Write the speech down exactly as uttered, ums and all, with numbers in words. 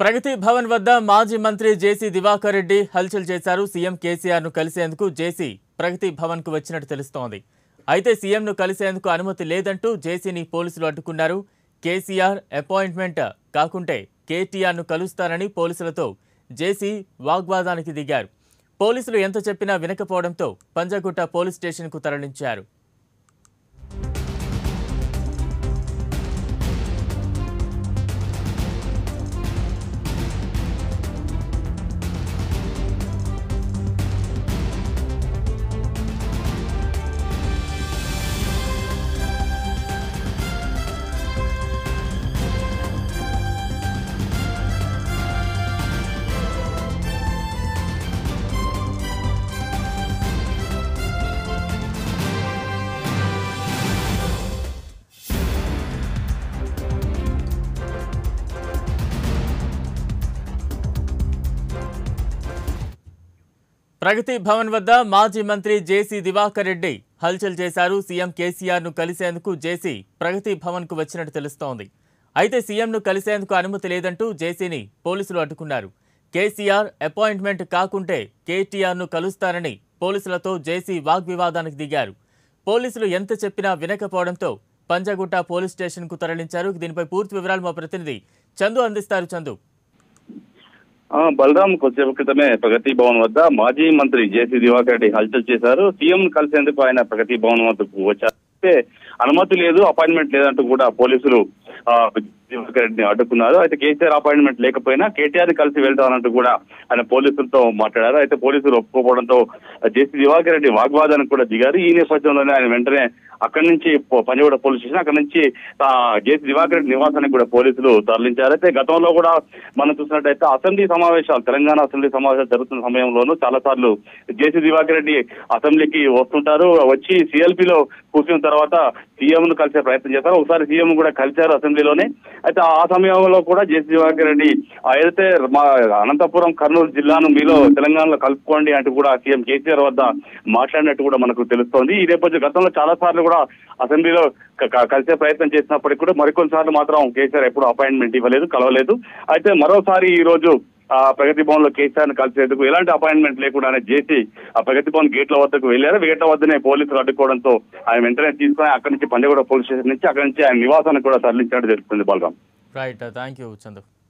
ప్రగతి భవన్ వద్ద మాజీ మంత్రి జేసీ దివాకర్ రెడ్డి హల్చల్ చేశారు. సీఎం కేసీఆర్ ను కలిసేందుకు జేసీ ప్రగతి భవన్ కు వచ్చినట్టు తెలుస్తోంది. అయితే సీఎం ను కలిసేందుకు అనుమతి లేదంటూ జేసీని పోలీసులు అడ్డుకున్నారు. కేసీఆర్ అపాయింట్మెంట్ కాకుంటే కేటీఆర్ ను కలుస్తారని పోలీసులతో జేసీ వాగ్వాదానికి దిగారు. పోలీసులు ఎంత చెప్పినా వినకపోవడంతో పంజాగుట్ట పోలీస్ స్టేషన్ కు తరలించారు. ప్రగతి భవన్ వద్ద మాజీ మంత్రి జేసీ దివాకర్ రెడ్డి హల్చల్ చేశారు. సీఎం కేసీఆర్ ను కలిసేందుకు జేసీ ప్రగతి భవన్ కు వచ్చినట్టు తెలుస్తోంది. అయితే సీఎం ను కలిసేందుకు అనుమతి లేదంటూ జేసీని పోలీసులు అడ్డుకున్నారు. కేసీఆర్ అపాయింట్మెంట్ కాకుంటే కేటీఆర్ ను కలుస్తారని పోలీసులతో జేసీ వాగ్వివాదానికి దిగారు. పోలీసులు ఎంత చెప్పినా వినకపోవడంతో పంజాగుట్ట పోలీస్ స్టేషన్ కు తరలించారు. దీనిపై పూర్తి వివరాలు మా ప్రతినిధి చందు అందిస్తారు. చందు, బలరాం కొద్దిసేపు క్రితమే ప్రగతి భవన్ వద్ద మాజీ మంత్రి జేసీ దివాకర్ రెడ్డి హల్చల్ చేశారు. సీఎం కలిసేందుకు ఆయన ప్రగతి భవన్ వద్దకు వచ్చారు. అనుమతి లేదు, అపాయింట్మెంట్ లేదంటూ కూడా పోలీసులు దివాకర్ రెడ్డిని అడ్డుకున్నారు. అయితే కేసీఆర్ అపాయింట్మెంట్ లేకపోయినా కేటీఆర్ కలిసి వెళ్తానంటూ కూడా ఆయన పోలీసులతో మాట్లాడారు. అయితే పోలీసులు ఒప్పుకోవడంతో జేసీ దివాకర్ రెడ్డి వాగ్వాదానికి కూడా దిగారు. ఈ నేపథ్యంలోనే ఆయన వెంటనే అక్కడి నుంచి పంజాగుట్ట పోలీస్ స్టేషన్ అక్కడి నుంచి జేసీ దివాకర్ రెడ్డి నివాసానికి కూడా పోలీసులు తరలించారు. అయితే గతంలో కూడా మనం చూసినట్టయితే అసెంబ్లీ సమావేశాలు తెలంగాణ అసెంబ్లీ సమావేశాలు జరుగుతున్న సమయంలోనూ చాలా సార్లు జేసీ దివాకర్ రెడ్డి అసెంబ్లీకి వస్తుంటారు. వచ్చి సిఎల్పీలో కూర్చున్న తర్వాత సీఎం ను కలిసే ప్రయత్నం చేస్తారు. ఒకసారి సీఎం కూడా కలిశారు అసెంబ్లీలోనే. అయితే ఆ సమయంలో కూడా జేసీ దివాకర్ రెడ్డి ఏదైతే మా అనంతపురం కర్నూలు జిల్లాను మీలో తెలంగాణలో కలుపుకోండి అంటూ కూడా సీఎం కేసీఆర్ వద్ద మాట్లాడినట్టు కూడా మనకు తెలుస్తోంది. ఈ నేపథ్యం గతంలో చాలా సార్లు కూడా అసెంబ్లీలో కలిసే ప్రయత్నం చేసినప్పటికీ కూడా మరికొన్నిసార్లు మాత్రం కేసీఆర్ ఎప్పుడు అపాయింట్మెంట్ ఇవ్వలేదు, కలవలేదు. అయితే మరోసారి ఈ రోజు ఆ ప్రగతి భవన్ లో కేసీఆర్ ను కలిసేందుకు ఎలాంటి అపాయింట్మెంట్ లేకుండానే జేసీ ఆ ప్రగతి భవన్ గేట్ల వద్దకు వెళ్లారు. గేట్ల వద్దనే పోలీసులు అడ్డుకోవడంతో ఆయన వెంటనే తీసుకుని అక్కడి నుంచి పంజాగుట్ట పోలీస్ స్టేషన్ నుంచి అక్కడి నుంచి ఆయన నివాసానికి కూడా తరలించినట్టు తెలుస్తుంది. Balaram. Right, thank you Chandu.